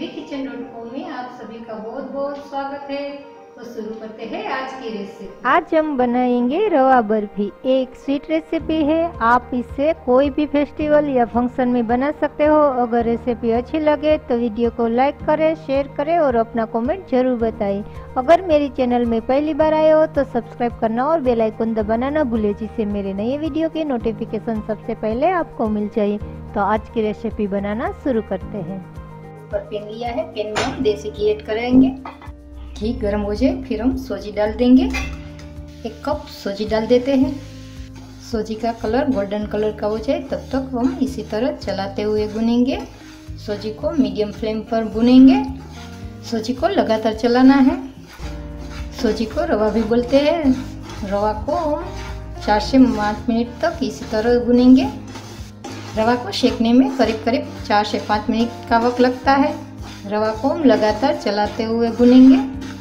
मेरीकिचन.com में आप सभी का बहुत बहुत स्वागत है। तो शुरू करते हैं आज की रेसिपी। आज हम बनाएंगे रवा बर्फी। एक स्वीट रेसिपी है। आप इसे कोई भी फेस्टिवल या फंक्शन में बना सकते हो। अगर रेसिपी अच्छी लगे तो वीडियो को लाइक करें, शेयर करें और अपना कमेंट जरूर बताएं। अगर मेरे चैनल में पहली बार आए हो तो सब्सक्राइब करना और बेल आइकन दबाना ना भूलें, जिससे मेरे नए वीडियो के नोटिफिकेशन सबसे पहले आपको मिल जाए। तो आज की रेसिपी बनाना शुरू करते हैं। पर पैन लिया है, पैन में हम देसी घी ऐड करेंगे। घी गर्म हो जाए फिर हम सूजी डाल देंगे। 1 कप सूजी डाल देते हैं। सूजी का कलर गोल्डन कलर का हो जाए तब तक हम इसी तरह चलाते हुए भुनेंगे। सूजी को मीडियम फ्लेम पर भुनेंगे। सूजी को लगातार चलाना है। सूजी को रवा भी बोलते हैं। रवा को हम 4 से 5 मिनट तक इसी तरह भुनेंगे। रवा को सेकने में करीब 4 से 5 मिनट का वक्त लगता है। रवा को हम लगातार चलाते हुए भुनेंगे।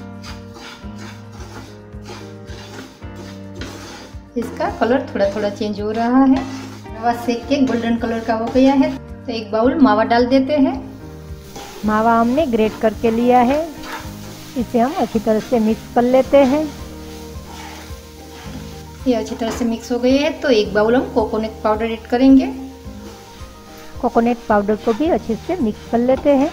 इसका कलर थोड़ा थोड़ा चेंज हो रहा है। रवा सेक के गोल्डन कलर का हो गया है तो 1 बाउल मावा डाल देते हैं। मावा हमने ग्रेट करके लिया है। इसे हम अच्छी तरह से मिक्स कर लेते हैं। ये अच्छी तरह से मिक्स हो गए हैं तो 1 बाउल हम कोकोनट पाउडर ऐड करेंगे। कोकोनट पाउडर को भी अच्छे से मिक्स कर लेते हैं।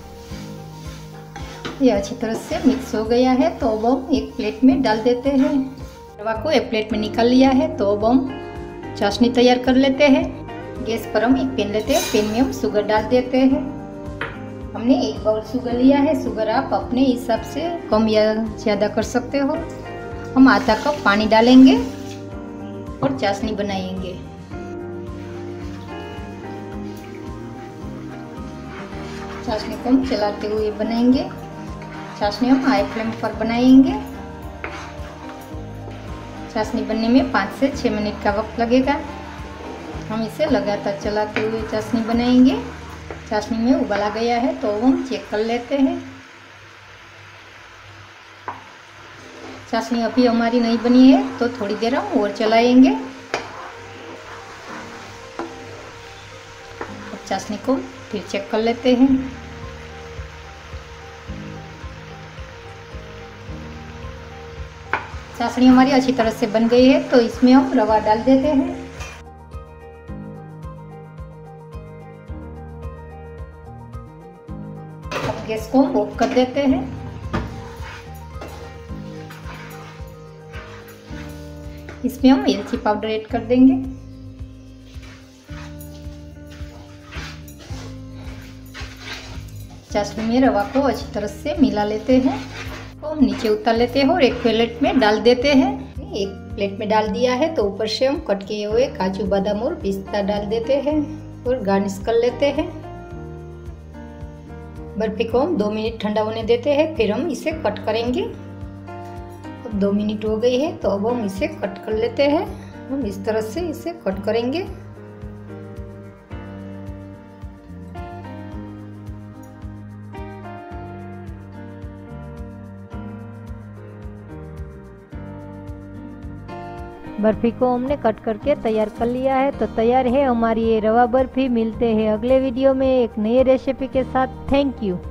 ये अच्छी तरह से मिक्स हो गया है तो अब हम एक प्लेट में डाल देते हैं। रवा को एक प्लेट में निकाल लिया है तो अब हम चाशनी तैयार कर लेते हैं। गैस पर हम एक पैन लेते हैं। पैन में हम शुगर डाल देते हैं। हमने 1 बाउल शुगर लिया है। शुगर आप अपने हिसाब से कम या ज़्यादा कर सकते हो। हम आधा कप पानी डालेंगे और चाशनी बनाएंगे। चाशनी को हम चलाते हुए बनाएंगे। चाशनी हम हाई फ्लेम पर बनाएंगे। चाशनी बनने में 5 से 6 मिनट का वक्त लगेगा। हम इसे लगातार चलाते हुए चाशनी बनाएंगे। चाशनी में उबाल आ गया है तो हम चेक कर लेते हैं। चाशनी अभी हमारी नहीं बनी है तो थोड़ी देर हम और चलाएंगे। अब चाशनी को फिर चेक कर लेते हैं। चाशनी हमारी अच्छी तरह से बन गई है तो इसमें हम रवा डाल देते हैं। अब गैस को हम ऑफ कर देते हैं। इसमें हम इलायची पाउडर ऐड कर देंगे। चाशनी में रवा को अच्छी तरह से मिला लेते हैं। हम नीचे उतार लेते हैं और एक प्लेट में डाल देते हैं। एक प्लेट में डाल दिया है तो ऊपर से हम कट किए हुए काजू बादाम और पिस्ता डाल देते हैं और गार्निश कर लेते हैं। बर्फी को हम 2 मिनट ठंडा होने देते हैं फिर हम इसे कट करेंगे। अब 2 मिनट हो गई है तो अब हम इसे कट कर लेते हैं। हम इस तरह से इसे कट करेंगे। बर्फी को हमने कट करके तैयार कर लिया है। तो तैयार है हमारी ये रवा बर्फी। मिलते हैं अगले वीडियो में एक नई रेसिपी के साथ। Thank you.